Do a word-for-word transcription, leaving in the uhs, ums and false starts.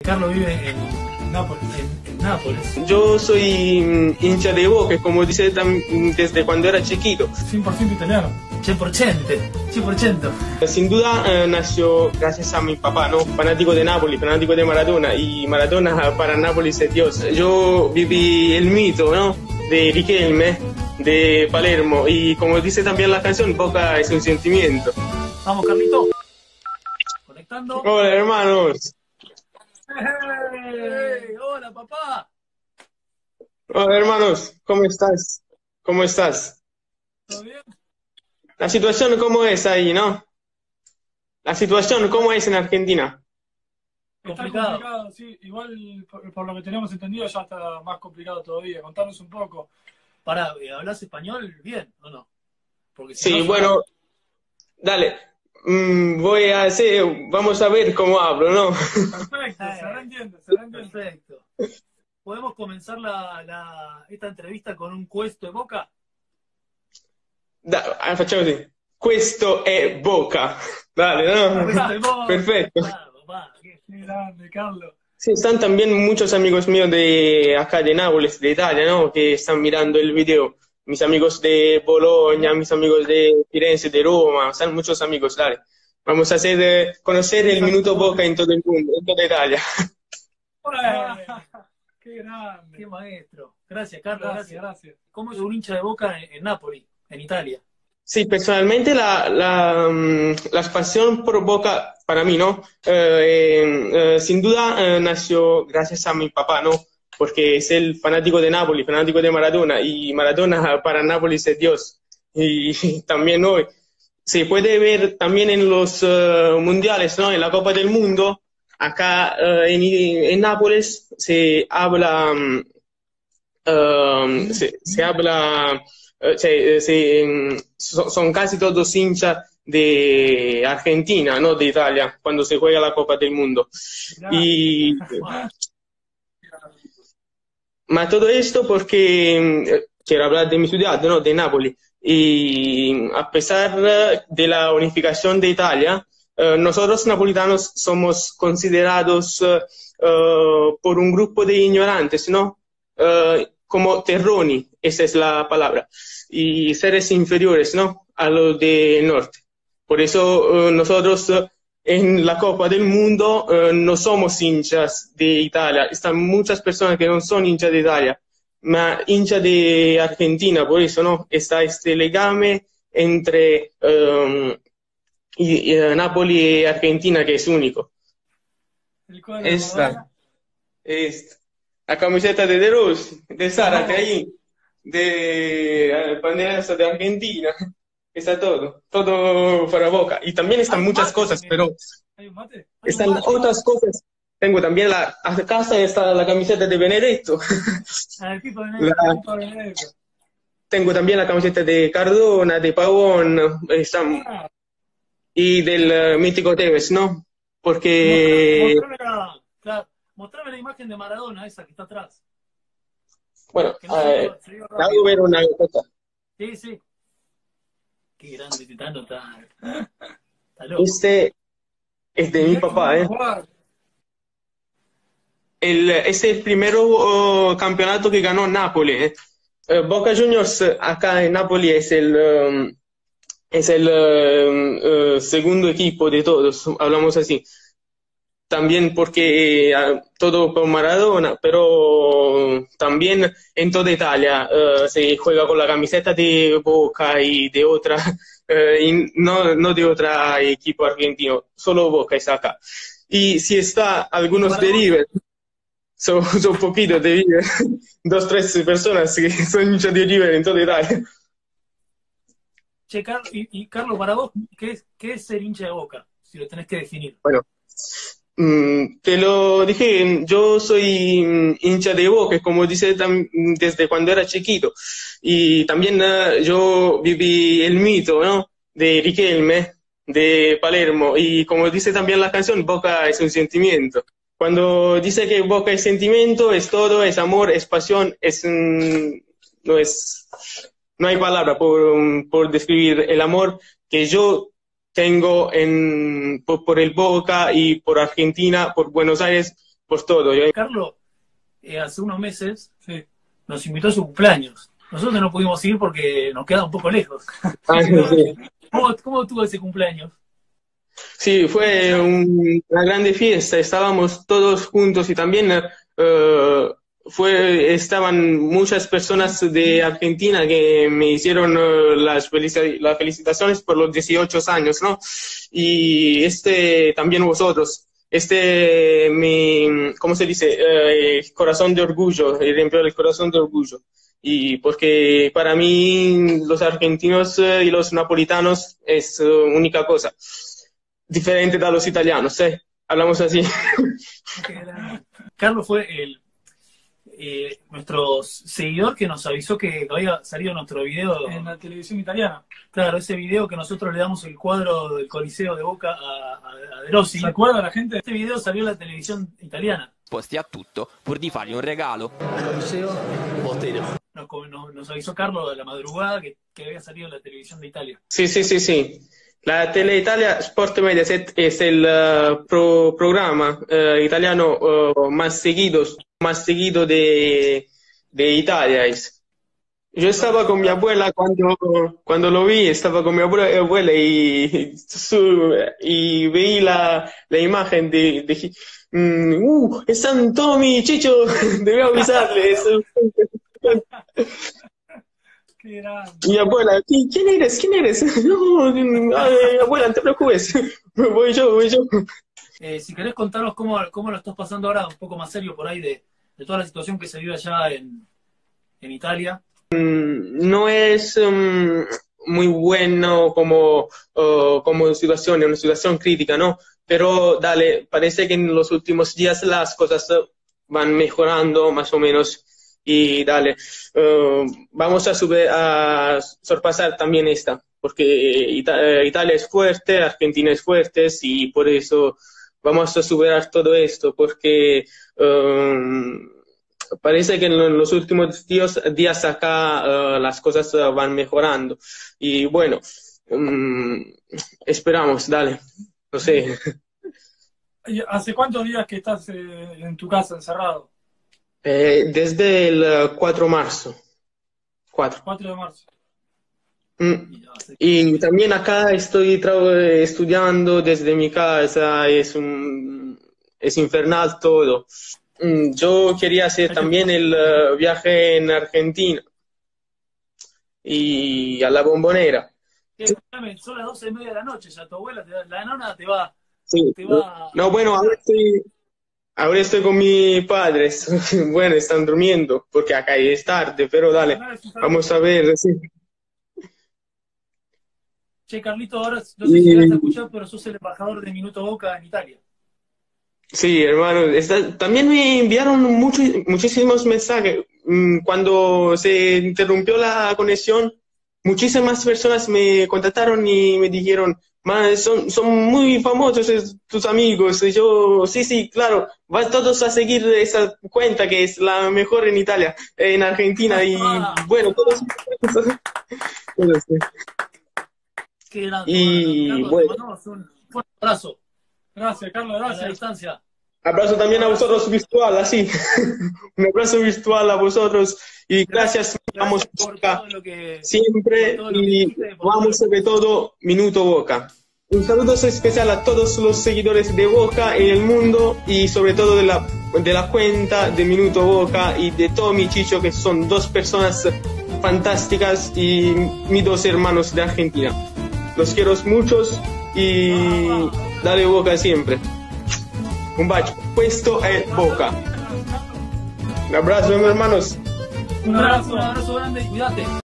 Carlos vive en Nápoles. En, en Nápoles. Yo soy mm, hincha de Boca, como dice tam- desde cuando era chiquito. cien por ciento italiano. cien por ciento. cien por ciento. Sin duda eh, nació gracias a mi papá, ¿no? Fanático de Napoli, fanático de Maradona, y Maradona para Nápoles es Dios. Yo viví el mito, ¿no? De Riquelme, de Palermo, y como dice también la canción, Boca es un sentimiento. Vamos, Carlito. Conectando. Hola, hermanos. ¡Hey! ¡Hola, papá! Hola, hermanos. ¿Cómo estás? ¿Cómo estás? ¿Todo bien? La situación, ¿cómo es ahí, no? La situación, ¿cómo es en Argentina? Está complicado. complicado, sí. Igual, por, por lo que tenemos entendido, ya está más complicado todavía. Contanos un poco. Pará, ¿hablas español bien o no? Porque si Sí, no, bueno, dale. Mm, voy a hacer, vamos a ver cómo hablo, ¿no? Perfecto, se reentiende, se reentiende. Perfecto. ¿Podemos comenzar la, la, esta entrevista con un cuesto de Boca? Da, ah, facciamo così. Questo è Boca. Dale, ¿no? Questo è Boca. Perfecto. Va, va, qué grande, Carlos. Sí, están también muchos amigos míos de acá de Nápoles, de Italia, ¿no? Que están mirando el video. Mis amigos de Bologna, mis amigos de Firenze, de Roma, están muchos amigos, dale. Vamos a hacer eh, conocer el minuto Boca en todo el mundo, en toda Italia. Qué grande. Qué maestro. Gracias, Carlos. Gracias, gracias. ¿Cómo es un hincha de Boca en, en Nápoles, en Italia? Sí, personalmente la, la, mm, la pasión por Boca, para mí, ¿no? Eh, eh, sin duda eh, nació gracias a mi papá, ¿no? Porque es el fanático de Napoli, fanático de Maradona, y Maradona para Nápoles es Dios. Y, y también hoy se puede ver también en los uh, mundiales, ¿no? En la Copa del Mundo, acá uh, en, en Nápoles se habla, um, um, se, se habla, uh, se, se, um, so, son casi todos hinchas de Argentina, no de Italia, cuando se juega la Copa del Mundo. Y ma todo esto porque quiero hablar de mi ciudad, ¿no? De Nápoles. Y a pesar de la unificación de Italia, eh, nosotros napolitanos somos considerados eh, eh, por un grupo de ignorantes, ¿no? Eh, como terroni, esa es la palabra, y seres inferiores, ¿no? A los del norte. Por eso eh, nosotros eh, en la Copa del Mundo eh, no somos hinchas de Italia. Están muchas personas que no son hinchas de Italia, ma hinchas de Argentina. Por eso, ¿no? Está este legame entre um, y, y, uh, Napoli y Argentina que es único. Esta, esta. La camiseta de De Rossi, de Zárate ahí, de uh, bandera de Argentina. Está todo, todo para Boca. Y también están muchas cosas, pero están otras cosas. Tengo también la, acá está la camiseta de Benedetto. La, tengo también la camiseta de Cardona, de Pavón, están, y del uh, mítico Tevez, ¿no? Porque... Mostrame la, claro, mostrame la imagen de Maradona, esa que está atrás. Bueno, No eh, hago ver una cosa. Sí, sí. Qué grande Titano está. Está loco. Este es de mi papá, ¿eh? El, es el primer uh, campeonato que ganó Nápoles. ¿eh? Uh, Boca Juniors acá en Nápoles es el, um, es el uh, uh, segundo equipo de todos, hablamos así. También porque eh, todo por Maradona, pero también en toda Italia uh, se juega con la camiseta de Boca y de otra, uh, y no, no de otro equipo argentino, solo Boca está acá. Y si está algunos de River, son, son poquitos de River, dos, tres personas que son hinchas de River en toda Italia. Che, Car y, y Carlos, para vos, ¿qué es, ¿qué es ser hincha de Boca? Si lo tenés que definir. Bueno. Te lo dije, yo soy hincha de Boca, como dice desde cuando era chiquito. Y también uh, yo viví el mito, ¿no? De Riquelme, de Palermo. Y como dice también la canción, Boca es un sentimiento. Cuando dice que Boca es sentimiento, es todo, es amor, es pasión, es... Um, no es... No hay palabra por, um, por describir el amor que yo tengo en, por, por el Boca y por Argentina, por Buenos Aires, por todo. Yo... Carlos, eh, hace unos meses sí, nos invitó a su cumpleaños. Nosotros no pudimos ir porque nos queda un poco lejos. Ah, sí. ¿Cómo, ¿Cómo tuvo ese cumpleaños? Sí, fue un, una grande fiesta, estábamos todos juntos y también uh, fue, estaban muchas personas de Argentina que me hicieron uh, las, felici las felicitaciones por los dieciocho años, ¿no? Y este, también vosotros, este, mi, ¿cómo se dice? Uh, corazón de orgullo, ejemplo el corazón de orgullo. Y porque para mí los argentinos uh, y los napolitanos es uh, única cosa. Diferente de los italianos, ¿eh? Hablamos así. Carlos fue el, eh, nuestro seguidor que nos avisó que había salido nuestro video en la televisión italiana. Claro, ese video que nosotros le damos el cuadro del Coliseo de Boca a, a, a De Rossi. ¿Se acuerda la gente? Este video salió en la televisión italiana. Posti a tutto pur di fargli un regalo. Coliseo Botero. Nos, nos, nos avisó Carlos de la madrugada que, que había salido en la televisión de Italia. Sí, sí, sí, sí. La Tele Italia Sport Mediaset es el uh, pro programa uh, italiano uh, más seguido, más seguido de, de Italia. Es. Yo estaba con mi abuela cuando, cuando lo vi, estaba con mi abuela, abuela y, su, y veí la, la imagen de, de mm, uh, están Tommy, Chicho, debí avisarles. Mi abuela, ¿quién eres? ¿Quién eres? No, ay, abuela, no te preocupes. Voy yo, voy yo. Eh, si querés contarnos cómo, cómo lo estás pasando ahora, un poco más serio por ahí, de, de toda la situación que se vive allá en, en Italia. No es um, muy bueno como, uh, como situación, es una situación crítica, ¿no? Pero dale, parece que en los últimos días las cosas van mejorando más o menos. Y dale, uh, vamos a, subir, a sorpasar también esta, porque Ita Italia es fuerte, Argentina es fuerte, y por eso vamos a superar todo esto, porque um, parece que en los últimos días, días acá uh, las cosas uh, van mejorando. Y bueno, um, esperamos, dale, no sé. ¿Hace cuántos días que estás eh, en tu casa encerrado? Eh, desde el cuatro de marzo. cuatro. cuatro de marzo. Mm. Y también acá estoy estudiando desde mi casa, es, un, es infernal todo. Mm. Yo quería hacer también el uh, viaje en Argentina y a la Bombonera. Eh, son las doce y media de la noche, ya tu abuela, te da, la nona te va... Sí. Te va no, bueno, ahora estoy... Ahora estoy con mis padres, bueno, están durmiendo, porque acá es tarde, pero dale, vamos a ver, sí. Che, Carlito, ahora no sé si vas a escuchar, pero sos el embajador de Minuto Boca en Italia. Sí, hermano, está, también me enviaron mucho, muchísimos mensajes. Cuando se interrumpió la conexión, muchísimas personas me contactaron y me dijeron, son, son muy famosos tus amigos. Y yo, sí, sí, claro, van todos a seguir esa cuenta que es la mejor en Italia, en Argentina. Y bueno, todos. todos sí. Qué grande. Y Carlos, bueno. te mandamos un fuerte abrazo. Gracias, Carlos, gracias. A la distancia. Abrazo también a vosotros virtual, así. Un abrazo virtual a vosotros. Y gracias, vamos Boca siempre y vamos sobre todo Minuto Boca. Un saludo especial a todos los seguidores de Boca en el mundo y sobre todo de la, de la cuenta de Minuto Boca y de Tommy y Chicho, que son dos personas fantásticas y mis dos hermanos de Argentina. Los quiero muchos y dale Boca siempre. Un bacio. Questo è Boca. Un abrazo, hermanos. Un abrazo, un abrazo grande y cuídate.